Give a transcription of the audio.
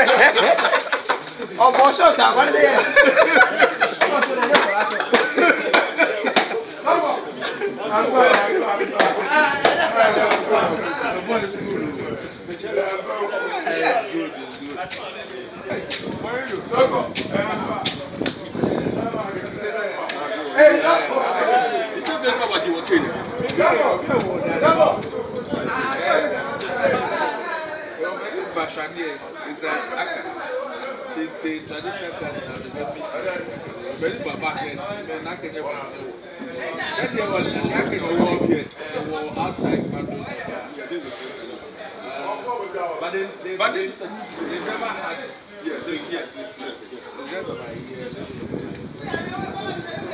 Oh, for sure, what are they? She's the traditional class now. Very baba here. I can never know. Then there was a walk here. They were outside Kpando. But they never had. Yes, it's just about a year.